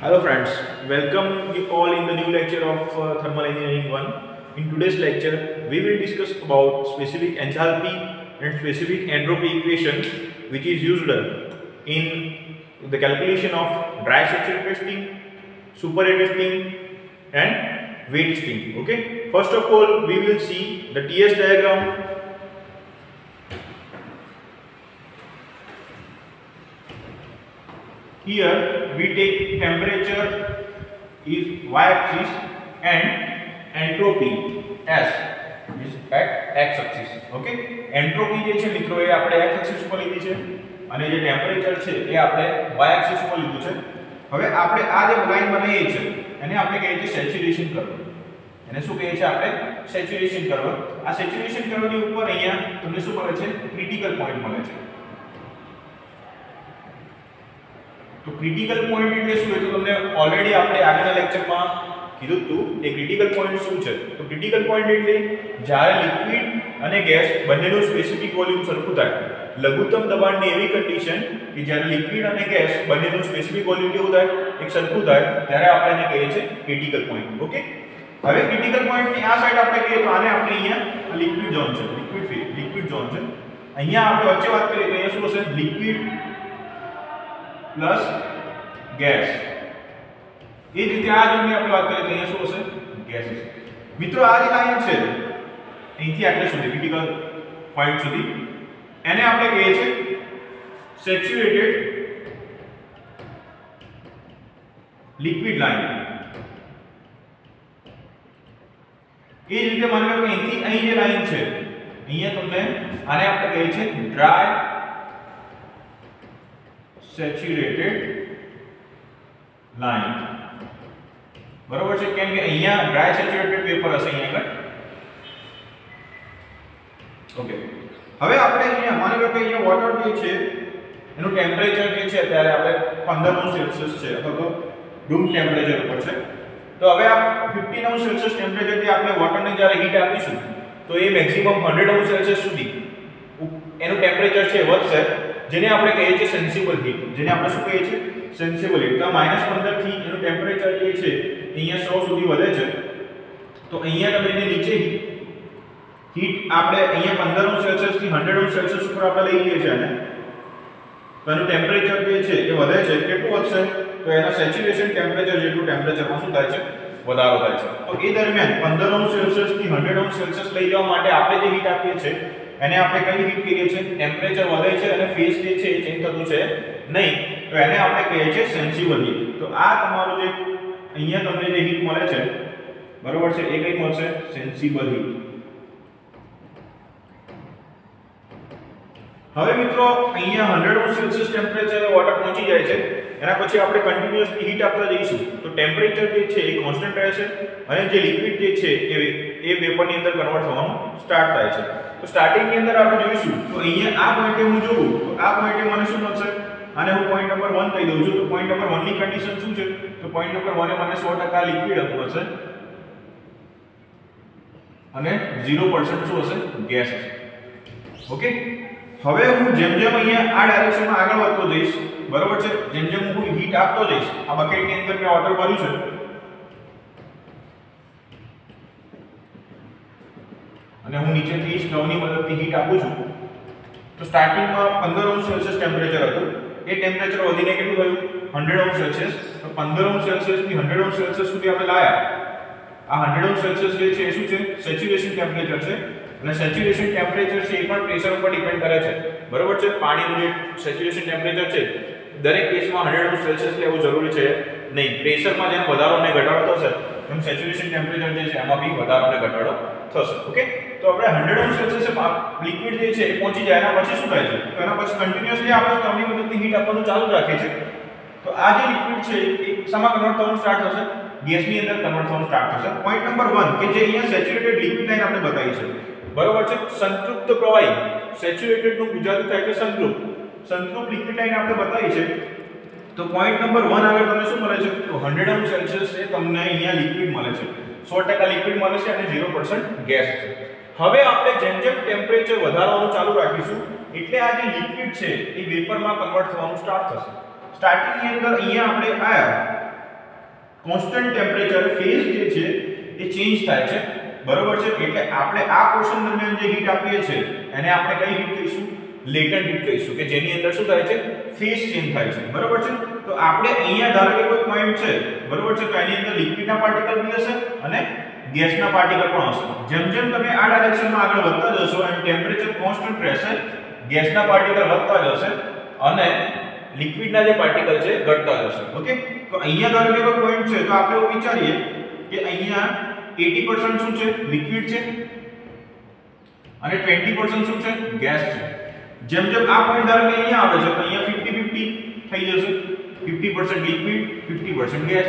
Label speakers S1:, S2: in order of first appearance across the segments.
S1: Hello friends, welcome you all in the new lecture of Thermal Engineering 1. In today's lecture, we will discuss about specific enthalpy and specific entropy equation which is used in the calculation of dry structure testing, superheat testing and weight testing. Okay, first of all we will see the TS diagram. Here we take temperature is y-axis and entropy s is at x-axis. Okay, entropy જે છે મિત્રો એ આપણે x-axis ઉપર લીધી છે અને જે temperature છે એ આપણે y-axis ઉપર લીધું છે. હવે આપણે આ જે લાઈન બનાવીએ છે એને આપણે કહીએ છીએ સેચ્યુરેશન કર્વ. એને શું કહીએ છીએ આપણે? Saturation curve. આ સેચ્યુરેશન કર્વની ઉપર અહીંયા તમને શું મળે છે? ક્રિટિકલ પોઈન્ટ મળે છે. तो क्रिटिकल पॉइंट એટલે શું? તો તમને ઓલરેડી આપણે આગળના લેક્ચરમાં કીધું હતું કે ક્રિટિકલ પોઈન્ટ શું છે. તો ક્રિટિકલ પોઈન્ટ એટલે જ્યારે લિક્વિડ અને ગેસ બંનેનું સ્પેસિફિક વોલ્યુમ સરખું થાય, લઘુત્તમ દબાણની એવી કન્ડિશન કે જ્યારે લિક્વિડ અને ગેસ બંનેનું સ્પેસિફિક વોલ્યુમ કેવું થાય? એક સરખું થાય, ત્યારે આપણે એને કહીએ છીએ ક્રિટિકલ પોઈન્ટ. ઓકે, હવે ક્રિટિકલ પોઈન્ટની આ સાઈડ આપણે કહીએ તો આને આપણે અહીંયા લિક્વિડ ઝોન છે, લિક્વિડ ઝોન છે. અહીંયા આપણે વચ્ચે વાત કરીએ તો અહીંયા શું હશે? Liquid plus gas. ये रीते आ जो આપણે વાત કરીએ તો અહીંયા શું હશે? ગેસ હશે. મિત્રો આ જે લાઈન છે અહીંથી આટલે સુધી ક્રિટિકલ પોઈન્ટ સુધી એને આપણે કહીએ છીએ સેચ્યુરેટેડ લિક્વિડ લાઈન. એ જ રીતે માની લો કે અહીંથી અહીં જે લાઈન છે અહીંયા તમને આને આપણે કહીએ છીએ ડ્રાય સેચ્યુરેટેડ લાઈન. બરોબર છે? કેમ કે અહીંયા ડ્રાય સેચ્યુરેટેડ પેપર હશે અહીંયા આગળ. ઓકે, હવે આપણે અહીંયા માની લો કે અહીંયા વોટર જે છે એનું ટેમ્પરેચર જે છે અત્યારે આપણે 15°C છે અથવા તો રૂમ ટેમ્પરેચર ઉપર છે. તો હવે આ 15°C ટેમ્પરેચર થી આપણે વોટરને જ્યારે હીટ આપીશું તો એ મેક્સિમમ 100°C સુધી એનું ટેમ્પરેચર છે વધશે, જેને આપણે કહીએ છીએ સેન્સિબલ હીટ. જેને આપણે શું કહીએ છીએ? Sensible heat. તો -15 થી એનું ટેમ્પરેચર જે છે અહીંયા 100 સુધી વધે છે. તો અહીંયા તમે એને નીચે હીટ આપણે અહીંયા 15°C થી 100°C ઉપર આપણે લઈ લઈએ છીએ અને તો એનું ટેમ્પરેચર જે છે એ વધે છે. કેટલું વધશે? તો એના સેચ્યુરેશન ટેમ્પરેચર જેટલું ટેમ્પરેચરમાં શું થાય છે? વધારો થાય છે. તો એ દરમિયાન 15°C થી 100°C લઈ જવા માટે આપણે જે હીટ આપીએ છીએ એને આપણે કઈ હીટ કહીએ છીએ? ટેમ્પરેચર વધે છે અને ફેઝ જે છે એ ચેન્જ થતું છે નહીં, તો એને આપણે કહીએ છીએ સેન્સિબલ હીટ. તો આ તમારું જે અહીંયા તમને જે હીટ મળે છે, બરોબર છે, એ કઈ મળશે? Sensible heat. હવે મિત્રો અહીંયા 100°C ટેમ્પરેચરે વોટર પહોંચી જાય છે, એના પછી આપણે કન્ટિન્યુઅસલી હીટ આપતા જઈશું તો ટેમ્પરેચર જે છે એ કોન્સ્ટન્ટ રહેશે અને જે લિક્વિડ જે છે એ વેપરની અંદર કન્વર્ટ થવાનું સ્ટાર્ટ થાય છે. તો સ્ટાર્ટિંગ ની અંદર આપણે જોઈશું તો અહીંયા આ પોઈન્ટે હું જોઉં તો આ પોઈન્ટે મને શું મળશે? આને હું પોઈન્ટ નંબર 1 કહી દઉં છું. તો પોઈન્ટ નંબર 1 ની કન્ડિશન શું છે? તો પોઈન્ટ નંબર 1 એ મને 100% લિક્વિડ મળશે અને 0% શું હશે? ગેસ હશે. ઓકે, હવે હું જેમ જેમ અહીંયા આ ડાયરેક્શનમાં આગળ વધતો જઈશ, બરોબર છે, જેમ જેમ હું હીટ આપતો જઈશ, આ બકેટની અંદર મેં વોટર ભર્યું છે અને હું નીચેથી સ્ટવની મદદથી હીટ આપું છું તો સ્ટાર્ટિંગમાં 15°C ટેમ્પરેચર હતું, એ ટેમ્પરેચર વધીને કેટલું થયું? 100°C. તો 15°C થી 100°C સુધી આપણે લાયા. આ 100°C જે છે એ શું છે? સેચ્યુરેશન ટેમ્પરેચર છે અને સેચ્યુરેશન ટેમ્પરેચર છે એ પણ પ્રેશર ઉપર ડિપેન્ડ કરે છે. બરોબર છે? પાણીનું જે સેચ્યુરેશન ટેમ્પરેચર છે દરેક કેસમાં 100°C લેવું જરૂરી છે નહીં. પ્રેશરમાં જેમ વધારો અને ઘટાડો થશે એમ સેચ્યુરેશન ટેમ્પરેચર જે છે એમાં બી વધારો અને ઘટાડો થશે. ઓકે, તો આપણે 100°C લિક્વિડ જે છે એ પહોંચી જાય એના પછી શું થાય છે? તો એના પછી કન્ટિન્યુઅસલી આપણે સ્ટવની મદદથી હીટ આપવાનું ચાલુ રાખીએ છીએ. તો આ જે લિક્વિડ છે એ શામાં કન્વર્ટ થવાનું સ્ટાર્ટ થશે? ગેસની અંદર કન્વર્ટ થવાનું સ્ટાર્ટ થશે. પોઈન્ટ નંબર 1 કે જે અહીંયા સેચ્યુરેટેડ લિક્વિડ લાઈન આપણે બતાવી છે, બરોબર છે, સંતૃપ્ત પ્રવાહી. સેચ્યુરેટેડ નું ગુજરાતી થાય છે સંતૃપ્ત. સંતૃપ્ત લિક્વિડ લાઈન આપણે બતાવી છે. તો પોઈન્ટ નંબર 1 આગળ તમને શું મળે છે? તો 100°C એ તમને અહીંયા લિક્વિડ મળે છે, 100% લિક્વિડ મળે છે અને 0% ગેસ છે. હવે આપણે જેમ જેમ ટેમ્પરેચર વધારવાનું ચાલુ રાખીશું એટલે આ જે લિક્વિડ છે એ વેપરમાં કન્વર્ટ થવાનું સ્ટાર્ટ થશે. સ્ટાર્ટિંગ ની અંદર અહીંયા આપણે આયા કોન્સ્ટન્ટ ટેમ્પરેચર ફેઝ જે છે એ ચેન્જ થાય છે, બરોબર છે. એટલે આપણે આ પોર્શન દરમિયાન જે હીટ આપીએ છીએ એને આપણે કઈ હીટ કહીશું? લેટન્ટ હીટ કહીશું, કે જેની અંદર શું થાય છે? ફેઝ ચેન્જ થાય છે, બરોબર છે. તો આપણે અહીંયા ધારો કે કોઈ પોઈન્ટ છે, બરોબર છે, તો એની અંદર લિક્વિડના પાર્ટિકલ બી હશે અને ગેસના પાર્ટિકલ પણ હશે. જેમ જેમ તમે આ ડાયરેક્શનમાં આગળ વધતા જશો એમ ટેમ્પરેચર કોન્સ્ટન્ટ રહેશે, ગેસના પાર્ટિકલ વધતા જશે અને લિક્વિડના જે પાર્ટિકલ છે ઘટતા જશે. ઓકે, તો અહીંયા ધારો કે કોઈ પોઈન્ટ છે, તો આપણે એવું વિચારીએ કે અહીંયા 80% શું છે? લિક્વિડ છે અને 20% શું છે? ગેસ છે. જેમ જેમ આ પોઈન્ટ ધારો કે અહીંયા આવે છે, તો અહીંયા 50-50 થઈ જશે, 50% લિક્વિડ 50% ગેસ.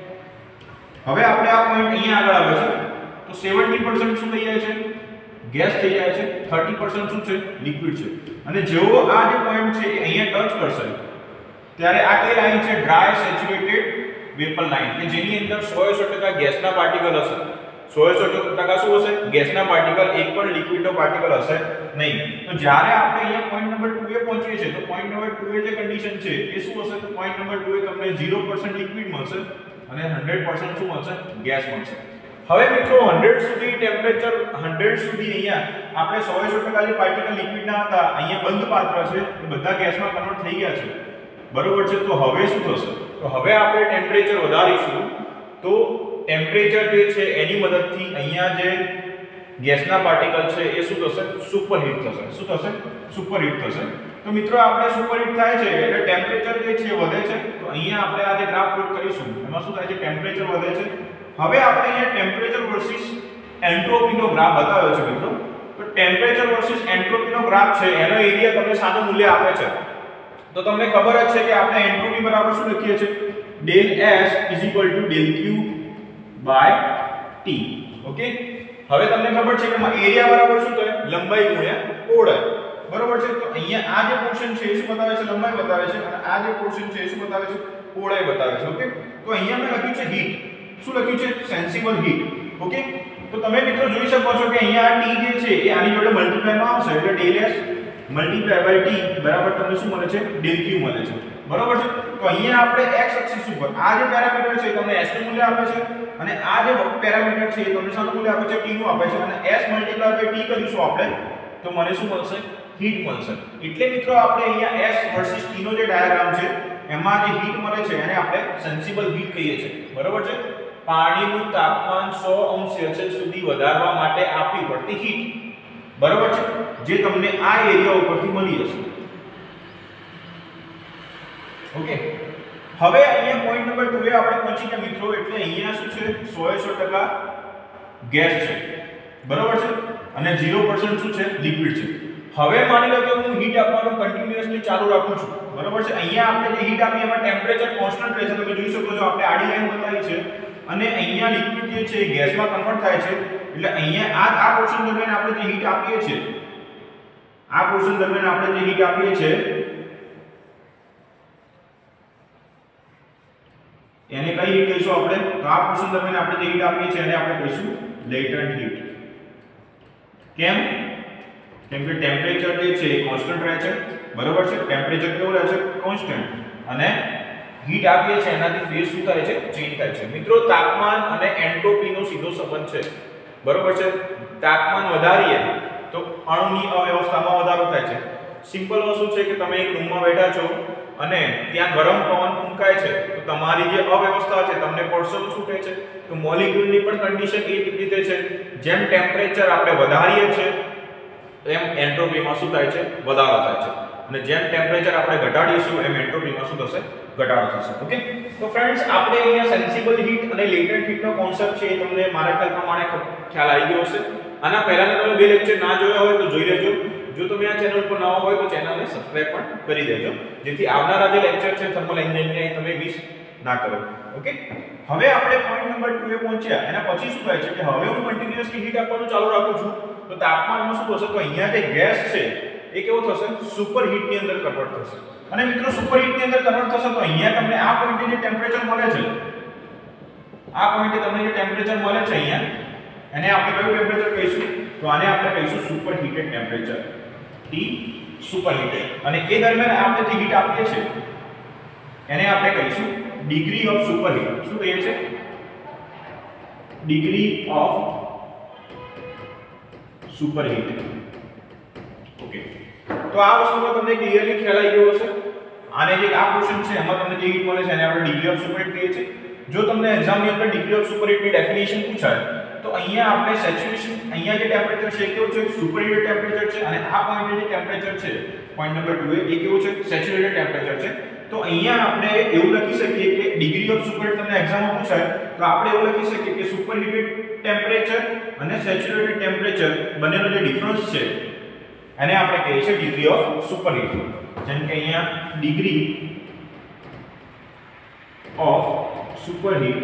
S1: હવે આપણે આ પોઈન્ટ અહીંયા આગળ આવે છે, તો 70% શું થઈ જાય છે? ગેસ થઈ જાય છે, 30% શું છે? લિક્વિડ છે. અને જેવો આ જે પોઈન્ટ છે એ અહીંયા ટચ કરશે ત્યારે આ કઈ લાઈન છે? ડ્રાય સેચ્યુરેટેડ વેપર લાઈન, કે જેની અંદર 100% ગેસના પાર્ટિકલ હશે. 100% શું હશે? ગેસના પાર્ટિકલ, એક પણ લિક્વિડનો પાર્ટિકલ હશે નહીં. તો જ્યારે આપણે અહીંયા પોઈન્ટ નંબર 2 એ પહોંચીએ છીએ, તો પોઈન્ટ નંબર 2 એ જે કન્ડિશન છે એ શું હશે? તો પોઈન્ટ નંબર 2 એ તમને 0% લિક્વિડ મળશે અને 100% શું મળશે? ગેસ મળશે. હવે મિત્રો 100 સુધી ટેમ્પરેચર 100 સુધી અહીંયા આપણે 100% જે પાર્ટિકલ લિક્વિડના હતા અહીંયા બંધ પાત્ર છે એ બધા ગેસમાં કન્વર્ટ થઈ ગયા છે, બરોબર છે. તો હવે શું થશે? તો હવે આપણે ટેમ્પરેચર વધારીશું, તો ટેમ્પરેચર જે છે એની મદદથી અહીંયા જે ગેસના પાર્ટિકલ છે એ શું થશે? સુપરહીટ થશે. શું થશે? સુપરહીટ થશે. તો મિત્રો આપણે સુપરહીટ થાય છે એટલે ટેમ્પરેચર જે છે વધે છે. તો અહીંયા આપણે આ જે ગ્રાફ પ્લોટ કરીશું એમાં શું થાય છે? ટેમ્પરેચર વધે છે. હવે આપણે અહીંયા ટેમ્પરેચર વર્સિસ એન્ટ્રોપીનો ગ્રાફ બતાવ્યો છે મિત્રો. તો ટેમ્પરેચર વર્સિસ એન્ટ્રોપીનો ગ્રાફ છે એનો એરિયા તમને સાદું મૂલ્ય આપે છે. તો તમને ખબર જ છે કે આપણે એન્ટ્રોપી બરાબર શું લખીએ છીએ? del S = del Q / T. Okay, હવે તમને ખબર છે કે એરિયા બરાબર શું થાય? લંબાઈ ગુણ્યા પહોળાઈ, બરોબર છે. તો અહીંયા આ જે પોર્શન છે એ શું બતાવે છે? લંબાઈ બતાવે છે અને આ જે પોર્શન છે એ શું બતાવે છે? પહોળાઈ બતાવે છે. ઓકે, તો અહીંયા મેં લખ્યું છે હીટ. શું લખ્યું છે? Sensible heat. ઓકે, તો તમે મિત્રો જોઈ શકો છો કે અહીંયા આ T જે છે એ આની જોડે મલ્ટીપ્લાય માં આવશે એટલે del S / T બરાબર તમને શું મળે છે? del Q મળે છે, બરોબર છે. તો અહીંયા આપણે x એક્સિસ ઉપર આ જે પેરામીટર છે એ તમને s નું મૂલ્ય આપે છે અને આ જે પેરામીટર છે એ તમને શાનું મૂલ્ય આપે છે? t નું આપે છે. અને s / t કરીશું આપણે તો મને શું મળશે? હીટ મળશે. એટલે મિત્રો આપણે અહીંયા s વર્સિસ t નો જે ડાયાગ્રામ છે એમાં જે હીટ મળે છે એને આપણે સેન્સિબલ હીટ કહીએ છીએ, બરોબર છે. પાણીનું તાપમાન 100°C સુધી વધારવા માટે આપવી પડતી હીટ, બરોબર છે, જે તમને આ એરિયા ઉપરથી મળી જશે. ઓકે, હવે અહીંયા પોઈન્ટ નંબર 2 એ આપણે પહોંચી ગયા મિત્રો. એટલે અહીંયા શું છે? 100% ગેસ છે, બરોબર છે, અને 0% શું છે? લિક્વિડ છે. હવે માની લો કે હું હીટ આપવાનું કન્ટિન્યુઅસલી ચાલુ રાખું છું, બરોબર છે. અહીંયા આપણે જે હીટ આપી એમાં ટેમ્પરેચર કોન્સ્ટન્ટ રહે છે. તમે જોઈ શકો છો આપણે આડી લાઈન બતાવી છે અને અહીંયા લિક્વિડ જે છે એ ગેસમાં કન્વર્ટ થાય છે. એટલે અહીંયા આ પોર્શન દરમિયાન આપણે જે હીટ આપીએ છીએ એને કઈ હીટ કહીશું આપણે? તો આ પોર્શન દરમિયાન આપણે જે હીટ આપીએ છીએ એને આપણે કહીશું લેટન્ટ હીટ. કેમ? કેમ કે ટેમ્પરેચર જે છે એ કોન્સ્ટન્ટ રહે છે, બરોબર છે. ટેમ્પરેચર કેવું રહે છે? કોન્સ્ટન્ટ. અને હીટ આપીએ છીએ એનાથી ફેઝ શું થાય છે? ચેન્જ થાય છે. મિત્રો તાપમાન અને એન્ટ્રોપીનો સીધો સંબંધ છે, બરોબર છે. તાપમાન વધારીએ તો અણુની અવ્યવસ્થામાં વધારો થાય છે. સિમ્પલ વસ્તુ છે કે તમે એક રૂમમાં બેઠા છો અને ત્યાં ગરમ પવન ફૂંકાય છે તો તમારી જે અવ્યવસ્થા છે તમને પરસેવો છૂટે છે. તો મોલિક્યુલની પણ કન્ડિશન એ રીતે છે. જેમ ટેમ્પરેચર આપણે વધારીએ છીએ એમ એન્ટ્રોપીમાં શું થાય છે? વધારો થાય છે. અને જેમ ટેમ્પરેચર આપણે ઘટાડીશું એમ એન્ટ્રોપીમાં શું થશે? ઘટાડો થશે. ઓકે, તો ફ્રેન્ડ્સ આપણે અહીંયા સેન્સિબલ હીટ અને લેટન્ટ હીટનો કોન્સેપ્ટ છે એ તમને મારા ખ્યાલ પ્રમાણે ખ્યાલ આવી ગયો હશે. આના પહેલાના તમે બે લેક્ચર ના જોયા હોય તો જોઈ લેજો. જો તમે આ ચેનલ પર નવા હોય તો ચેનલને સબસ્ક્રાઇબ પણ કરી દેજો જેથી આવનારા જે લેક્ચર છે થર્મલ એન્જિનિયરિંગ તમે મિસ ના કરો. ઓકે, હવે આપણે પોઈન્ટ નંબર 2 એ પહોંચ્યા. એના પછી શું થાય છે કે હવે હું કન્ટિન્યુઅસલી હીટ આપવાનું ચાલુ રાખું છું તો તાપમાનમાં શું થશે? તો અહીંયા જે ગેસ છે એ કેવો થશે? સુપર હીટ ની અંદર કન્વર્ટ થશે. અને મિત્રો સુપર હીટ ની અંદર કન્વર્ટ થશે તો અહીંયા તમને આ પોઈન્ટે જે ટેમ્પરેચર મળે છે, આ પોઈન્ટે તમને જે ટેમ્પરેચર મળે છે અહીંયા એને આપણે કયું ટેમ્પરેચર કહીશું? તો આને આપણે કહીશું superheated temperature, T superheated. અને એ દરમિયાન આપણે જે હીટ આપીએ છીએ એને આપણે કહીશું ડિગ્રી ઓફ સુપરહીટ. શું કહીએ છે? Degree of superhit. ઓકે, તો આ વસ્તુનો તમને ક્લિયરલી ખ્યાલ આવી ગયો હશે. આને જે આ ક્વેશ્ચન છે એમાં તમને જે હીટ મળે છે એને આપણે ડિગ્રી ઓફ સુપરહીટ કહીએ છીએ. જો તમને એક્ઝામની અંદર ડિગ્રી ઓફ સુપરહીટની ડેફિનેશન પૂછાય તો અહીંયા આપણે સેચ્યુરેશન, અહીંયા જે ટેમ્પરેચર છે કેવું છે? સુપરહીટેડ ટેમ્પરેચર છે. અને આ પોઈન્ટે જે ટેમ્પરેચર છે પોઈન્ટ નંબર 2 એ કેવું છે? સેચ્યુરેટેડ ટેમ્પરેચર છે. તો અહીંયા આપણે એવું લખી શકીએ કે ડિગ્રી ઓફ સુપરહીટ તમને એક્ઝામમાં પૂછાય તો આપણે એવું લખી શકીએ કે સુપરહીટેડ ટેમ્પરેચર અને સેચ્યુરેટેડ ટેમ્પરેચર બંનેનો જે ડિફરન્સ છે એને આપણે કહીએ છીએ ડિગ્રી ઓફ સુપરહીટ. જેમ કે અહીંયા degree of superheat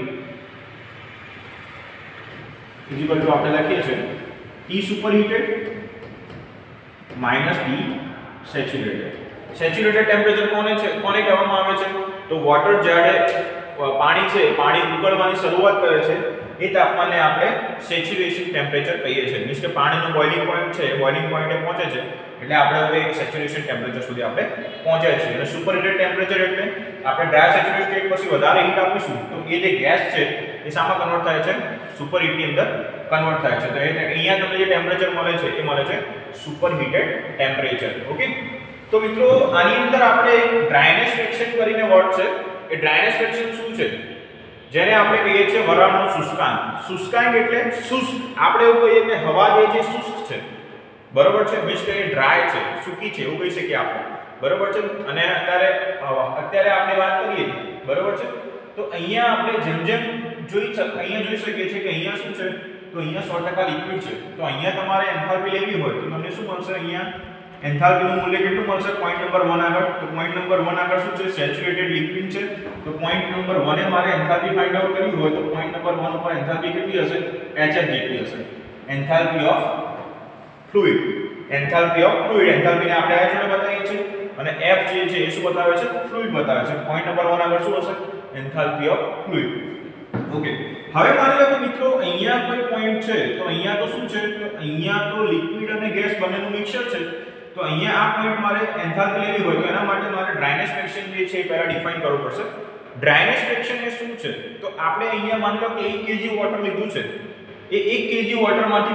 S1: is equal to આપણે લખીએ છીએ T superheated minus T saturated. Saturated temperature કોને કહેવામાં આવે છે? તો વોટર જ્યારે પાણી છે, પાણી ઉકળવાની શરૂઆત કરે છે એ તાપમાનને આપણે સેચ્યુરેશન ટેમ્પરેચર કહીએ છીએ. મીન્સ કે પાણીનો બોઇલિંગ પોઈન્ટ છે, બોઇલિંગ પોઈન્ટે પહોંચે છે એટલે આપણે હવે એક સેચ્યુરેશન ટેમ્પરેચર સુધી આપણે પહોંચ્યા છીએ. અને સુપરહીટેડ ટેમ્પરેચર એટલે આપણે ડ્રાય સેચ્યુરેટેડ સ્ટેટ પછી વધારે હીટ આપીશું તો એ જે ગેસ છે એ શામાં કન્વર્ટ થાય છે? સુપરહીટની અંદર કન્વર્ટ થાય છે. તો અહીંયા તમને જે ટેમ્પરેચર મળે છે એ મળે છે સુપરહીટેડ ટેમ્પરેચર. ઓકે, તો મિત્રો આની અંદર આપણે ડ્રાયનેસ ફ્રેક્શન કરીને વર્ડ છે. એ ડ્રાયનેસ ફ્રેક્શન શું છે? જેને આપણે કહીએ છીએ વરાળનો શુષ્કાંક. શુષ્કાંક એટલે શુષ્ક. આપણે એવું કહીએ કે હવા જે છે શુષ્ક છે, બરોબર છે, મીન્સ કે એ ડ્રાય છે, સૂકી છે એવું કહી શકીએ આપણે, બરોબર છે. અને અત્યારે આપણે વાત કરીએ, બરોબર છે, તો અહીંયા આપણે જેમ અહીંયા જોઈ શકીએ છીએ કે અહીંયા શું છે? તો અહીંયા 100% લિક્વિડ છે. તો અહીંયા તમારે એન્થાલ્પી લેવી હોય તો તમને શું મળશે? અહીંયા એન્થાલ્પીનું મૂલ્ય કેટલું મળશે? પોઈન્ટ નંબર 1 આગળ. તો પોઈન્ટ નંબર 1 આગળ શું છે? સેચ્યુરેટેડ લિક્વિડ છે. તો પોઈન્ટ નંબર 1 એ મારે એન્થાલ્પી ફાઇન્ડ આઉટ કરવી હોય તો પોઈન્ટ નંબર 1 ઉપર એન્થાલ્પી કેટલી હશે? HF જેટલી હશે. Enthalpy of fluid. Enthalpy of fluid. એન્થાલ્પીને આપણે આ જોડે બતાવીએ છીએ અને F જે છે એ શું બતાવે છે? ફ્લુઇડ બતાવે છે. પોઈન્ટ નંબર 1 આગળ શું હશે? Enthalpy of fluid. ઓકે, હવે માની લો કે મિત્રો અહીંયા કોઈ પોઈન્ટ છે તો અહીંયા તો શું છે? તો અહીંયા તો લિક્વિડ અને ગેસ બંનેનું મિક્સચર છે. તો અહીંયા આ પોઈન્ટ મારે એન્થાલ્પી લેવી હોય તો એના માટે મારે ડ્રાયનેસ ફ્રેક્શન જે છે એ પહેલા ડિફાઇન કરવું પડશે. ડ્રાયનેસ ફ્રેક્શન એ શું છે? તો આપણે અહીંયા માની લો કે 1 kg વોટર લીધું છે. એ 1 kg વોટરમાંથી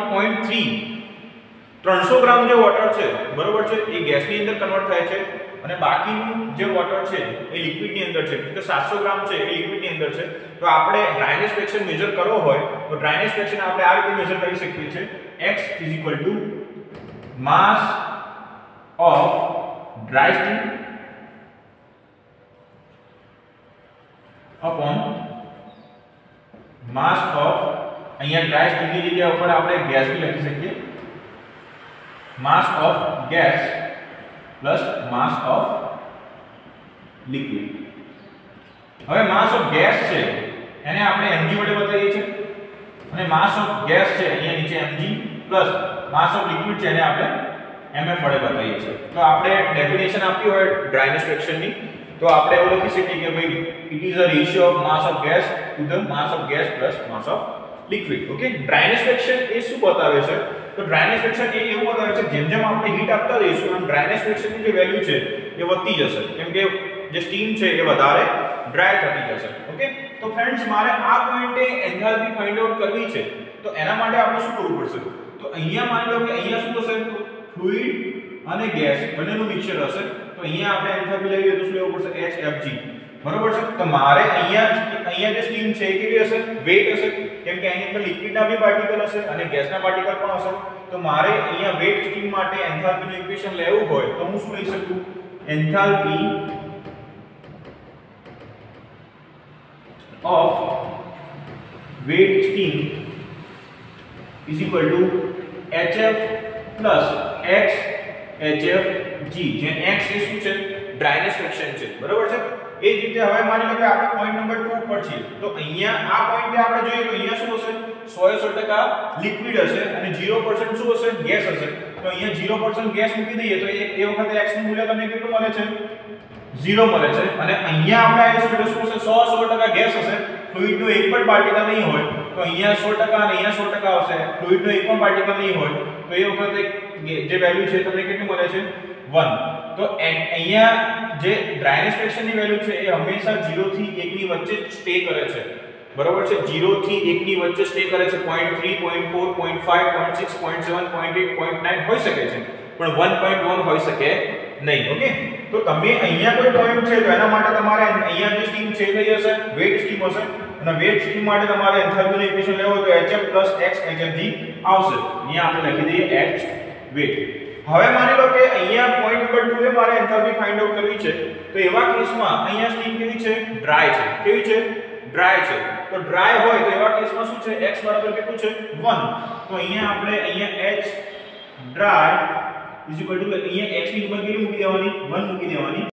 S1: 300 ગ્રામ જે વોટર છે, બરોબર છે, એ ગેસની અંદર કન્વર્ટ થાય છે અને બાકીનું જે વોટર છે એ લિક્વિડની અંદર છે. તો 700 ગ્રામ છે એ લિક્વિડની અંદર છે. તો આપણે ડ્રાયનેસ ફ્રેક્શન મેજર કરવો હોય તો ડ્રાયનેસ ફ્રેક્શન આપણે આ રીતે મેજર કરી શકીએ છીએ. x mass of dry steam upon mass of, અહીંયા dry steam ની જગ્યા ઉપર આપણે ગેસ બી લખી શકીએ, mass of gas plus mass of liquid. હવે mass of gas છે એને આપણે mg વડે બતાવીએ છીએ અને mass of gas છે અહીંયા નીચે mg plus mass of liquid છે એને આપણે mf વડે બતાવીએ છીએ. તો આપણે ડેફિનેશન આપી હોય ડ્રાયનેસ ફ્રેક્શનની તો આપણે એવું લખી શકીએ કે ભાઈ it is a ratio of mass of gas to the mass of gas plus mass of liquid. Okay, dryness fraction એ શું બતાવે છે? તો ડ્રાયનેસ ફ્રેક્શન એ એવું બતાવે છે જેમ જેમ આપણે હીટ આપતા રહીશું એમ ડ્રાયનેસ ફ્રેક્શનની જે વેલ્યુ છે એ વધતી જશે કેમ કે જે સ્ટીમ છે એ વધારે ડ્રાય થતી જશે. ઓકે, તો ફ્રેન્ડ્સ મારે આ પોઈન્ટે એન્થાલ્પી ફાઇન્ડ આઉટ કરવી છે તો એના માટે આપણે શું કરવું પડશે? તો અહીંયા માની લો કે અહીંયા શું થશે? ફ્લુઇડ અને ગેસ બંનેનું મિક્સચર હશે. તો અહીંયા આપણે એન્થાલ્પી લેવી હોય તો શું લેવું પડશે? HFG, બરોબર છે. તો મારે અહીંયા જે સ્ટીમ છે એ કેવી હશે? વેટ હશે કેમ કે અહીં અંદર લિક્વિડના બી પાર્ટિકલ હશે અને ગેસના પાર્ટિકલ પણ હશે. તો મારે અહીંયા વેટ સ્ટીમ માટે એન્થાલ્પીનું ઇક્વેશન લેવું હોય તો હું શું લઈ શકું? Enthalpy of wet steam is equal to HF plus x HFG. જે x એ શું છે? ડ્રાયનેસ ફ્રેક્શન છે, બરોબર છે. એ જ રીતે હવે માની લો કે આપણે પોઈન્ટ નંબર 2 ઉપર છીએ તો અહીંયા આ પોઈન્ટે આપણે જોઈએ તો અહીંયા શું હશે? 100% લિક્વિડ હશે અને 0% શું હશે? ગેસ હશે. તો અહીંયા 0% ગેસ મૂકી દઈએ તો એ વખતે x નું મૂલ્ય તમને કેટલું મળે છે? 0 મળે છે. અને અહીંયા આપણે આવીશું તો શું હશે? 100% ગેસ હશે, ફ્લુઇડનો એક પણ પાર્ટિકલ નહીં હોય તો અહીંયા 100% અને અહીંયા 100% આવશે, ફ્લુઇડનો એક પણ પાર્ટિકલ નહીં હોય તો એ વખતે જે વેલ્યુ છે તમને કેટલી મળે છે 1. તો અહીંયા જે ડ્રાયનેસ ફ્રેક્શનની વેલ્યુ છે એ હંમેશા 0 થી 1 ની વચ્ચે સ્ટે કરે છે, બરોબર છે. 0 થી 1 ની વચ્ચે સ્ટે કરે છે. 0.3 0.4 0.5 0.6 0.7 0.8 0.9 હોઈ શકે છે, પણ 1.1 હોઈ શકે નહીં. ઓકે, તો તમે અહીંયા કોઈ પોઈન્ટ છે તો એના માટે તમારે અહીંયા જે સ્ટીમ છે કઈ હશે? વેટ સ્ટીમ હશે. અને વેટ સ્ટીમ માટે તમારે એન્થાલ્પીનું ઇક્વેશન લેવો તો HF + X HFG આવશે. અહીંયા આપણે લખી દઈએ H વેટ. હવે માની લો કે અહીંયા પોઈન્ટ નંબર 2 એ મારે એન્થાલ્પી ફાઇન્ડ આઉટ કરવી છે, તો એવા કેસમાં અહીંયા સ્ટીમ કેવી છે? ડ્રાય છે. કેવી છે? ડ્રાય છે. તો ડ્રાય હોય તો એવા કેસમાં શું છે? x બરાબર કેટલું છે? 1. તો અહીંયા આપણે અહીંયા h ડ્રાય અહીંયા x ની કિંમત કેટલી મૂકી દેવાની? 1 મૂકી દેવાની.